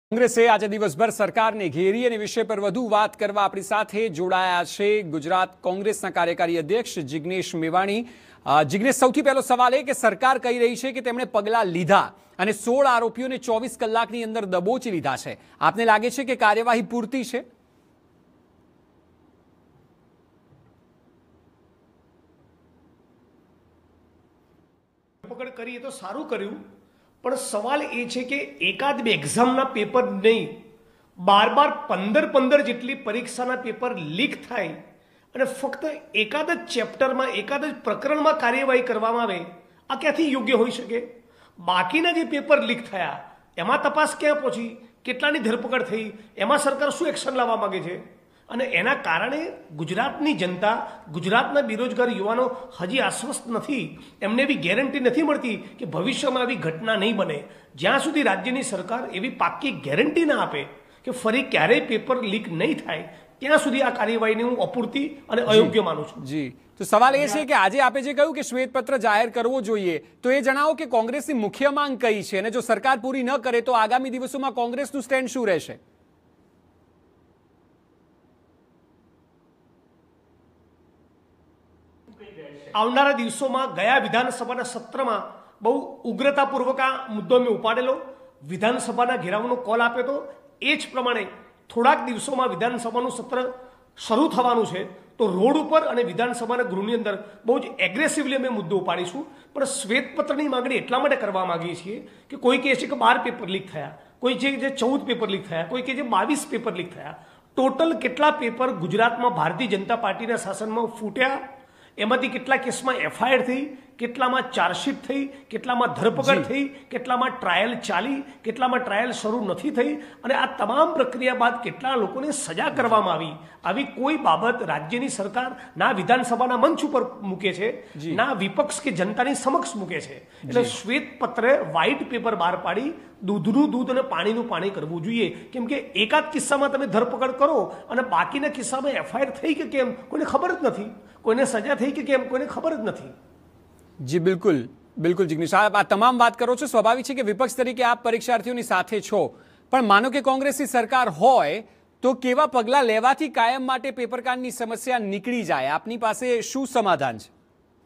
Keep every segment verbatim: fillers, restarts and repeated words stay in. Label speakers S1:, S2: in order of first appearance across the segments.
S1: કોંગ્રેસે આજે દિવસભર સરકારને ઘેરી અને વિષય પર વધુ વાત કરવા આપણી સાથે જોડાયા છે ગુજરાત કોંગ્રેસના કાર્યકારી અધ્યક્ષ જિગ્નેશ મેવાણી। જિગ્નેશ, સૌથી પહેલો સવાલ એ કે સરકાર કહી રહી છે કે તેમણે પગલાં લીધા અને સોળ આરોપીઓને ચોવીસ કલાકની અંદર દબોચી લીધા છે। આપને લાગે છે કે કાર્યવાહી પૂરતી છે?
S2: પકડ કરી તો સારું કર્યું, પણ સવાલ એ છે કે એકાદ બે એક્ઝામના પેપર નહીં, બાર બાર પંદર પંદર જેટલી પરીક્ષાના પેપર લીક થાય અને ફક્ત એકાદ જ ચેપ્ટરમાં એકાદ જ પ્રકરણમાં કાર્યવાહી કરવામાં આવે, આ ક્યાંથી યોગ્ય હોઈ શકે? બાકીના જે પેપર લીક થયા એમાં તપાસ ક્યાં પહોંચી, કેટલાની ધરપકડ થઈ, એમાં સરકાર શું એક્શન લાવવા માંગે છે? અને એના કારણે ગુજરાતની જનતા, ગુજરાતના બેરોજગાર યુવાનો હજી આશ્વસ્ત નથી, એમને એવી ગેરંટી નથી મળતી કે ભવિષ્યમાં આવી ઘટના નહીં બને। જ્યાં સુધી રાજ્યની સરકાર એવી પાક્કી ગેરંટી ના આપે કે ફરી ક્યારેય પેપર લીક નહીં થાય, ત્યાં સુધી આ કાર્યવાહીને હું અપૂરતી અને અયોગ્ય માનું છું।
S1: જી, તો સવાલ એ છે કે આજે આપે જે કહ્યું કે શ્વેતપત્ર જાહેર કરવો જોઈએ, તો એ જણાવો કે કોંગ્રેસની મુખ્ય માંગ કઈ છે અને જો સરકાર પૂરી ન કરે તો આગામી દિવસોમાં કોંગ્રેસનું સ્ટેન્ડ શું રહેશે?
S2: આવનારા દિવસોમાં ગયા વિધાનસભાના સત્રમાં બહુ ઉગ્રતાપૂર્વક આ મુદ્દો મેં ઉપાડેલો, વિધાનસભાના ઘેરાવનો કોલ આપ્યો હતો। એ જ પ્રમાણે થોડાક દિવસોમાં વિધાનસભાનું સત્ર શરૂ થવાનું છે, તો રોડ ઉપર અને વિધાનસભાના ગૃહની અંદર બહુ જ એગ્રેસિવલી અમે મુદ્દો ઉપાડીશું। પણ શ્વેતપત્રની માંગણી એટલા માટે કરવા માંગીએ છીએ કે કોઈ કહે છે કે બાર પેપર લીક થયા, કોઈ છે જે ચૌદ પેપર લીક થયા, કોઈ કહે છે બાવીસ પેપર લીક થયા। ટોટલ કેટલા પેપર ગુજરાતમાં ભારતીય જનતા પાર્ટીના શાસનમાં ફૂટ્યા, એમાંથી કેટલા કેસમાં એફઆઈઆર થઈ, કેટલામાં ચાર્જશીટ થઈ, કેટલામાં ધરપકડ થઈ, કેટલામાં ટ્રાયલ ચાલી, કેટલામાં ટ્રાયલ શરૂ નથી થઈ, અને આ તમામ પ્રક્રિયા બાદ કેટલા લોકોને સજા કરવામાં આવી, આવી કોઈ બાબત રાજ્યની સરકાર ના વિધાનસભાના મંચ ઉપર મૂકે છે, ના વિપક્ષ કે જનતાની સમક્ષ મૂકે છે। એટલે શ્વેતપત્રે વ્હાઇટ પેપર બહાર પાડી દૂધનું દૂધ અને પાણીનું પાણી કરવું જોઈએ, કેમ કે એકાદ કિસ્સામાં તમે ધરપકડ કરો અને બાકીના કિસ્સામાં એફઆઈઆર થઈ કે કેમ કોઈને ખબર જ નથી, કોઈને સજા થઈ કે કેમ કોઈને ખબર જ નથી।
S1: જી બિલકુલ બિલકુલ જિગ્નેશ, આપ આ તમામ વાત કરો છો, સ્વાભાવિક છે કે વિપક્ષ તરીકે આપ પરીક્ષાર્થીઓની સાથે છો, પણ માનો કે કોંગ્રેસની સરકાર હોય તો કેવા પગલાં લેવાથી કાયમ માટે પેપરકાંડની સમસ્યા નીકળી જાય? આપની પાસે શું સમાધાન છે?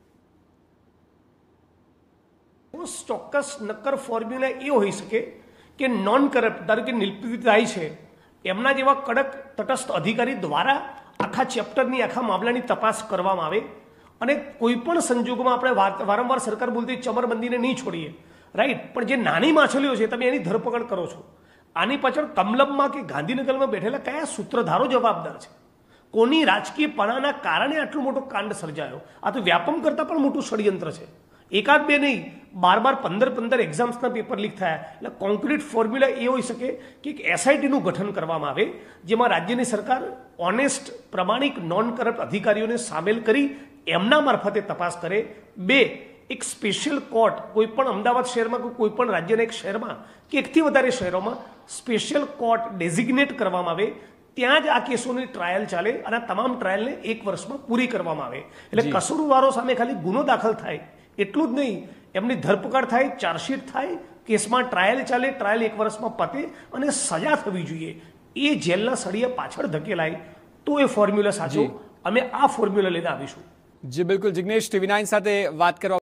S2: ચોક્કસ નક્કર ફોર્મ્યુલા એ હોઈ શકે કે નોન કરપ્ટ, ધારો કે નિલંબિત થાય છે, એમના જેવા કડક તટસ્થ અધિકારી દ્વારા આખા ચેપ્ટરની આખા મામલાની તપાસ કરવામાં આવે અને કોઈ પણ સંજોગોમાં આપણે વારંવાર સરકાર બોલતી ચમરબંધીને નહીં છોડીએ, રાઈટ, પણ જે નાની માછલીઓ છે તમે એની ધરપકડ કરો છો, આની પાછળ કમલમમાં કે ગાંધીનગરમાં બેઠેલા કયા સૂત્રધારો જવાબદાર છે? કોની રાજકીય પણાના કારણે આટલો મોટો કાંડ સર્જાયો? આ તો વ્યાપમ કરતાં પણ મોટું ષડયંત્ર છે। એકાદ બે નહીં, બાર બાર પંદર પંદર એક્ઝામ્સના પેપર લીક થયા। એટલે કોન્ક્રીટ ફોર્મ્યુલા એ હોઈ શકે કે એક એસઆઈટીનું ગઠન કરવામાં આવે, જેમાં રાજ્યની સરકાર ઓનેસ્ટ, પ્રમાણિક, નોન કરપ્ટ અધિકારીઓને સામેલ કરી એમના મારફતે તપાસ કરે। બે, એક સ્પેશિયલ કોર્ટ કોઈ પણ અમદાવાદ શહેરમાં કે કોઈ પણ રાજ્યના એક શહેરમાં કે એકથી વધારે શહેરોમાં સ્પેશિયલ કોર્ટ ડેઝિગ્નેટ કરવામાં આવે, ત્યાં જ આ કેસોની ટ્રાયલ ચાલે અને આ તમામ ટ્રાયલને એક વર્ષમાં પૂરી કરવામાં આવે। એટલે કસૂરવારો સામે ખાલી ગુનો દાખલ થાય એટલું જ નહીં, એમની ધરપકડ થાય, ચાર્જશીટ થાય, કેસમાં ટ્રાયલ ચાલે, ટ્રાયલ એક વર્ષમાં પતે અને સજા થવી જોઈએ। એ જેલના સળિયા પાછળ ધકેલાય તો એ ફોર્મ્યુલા સાચો। અમે આ ફોર્મ્યુલા લઈને આવીશું।
S1: જી બિલકુલ જિગ્નેશ, ટીવી નાઇન સાથે વાત કરવા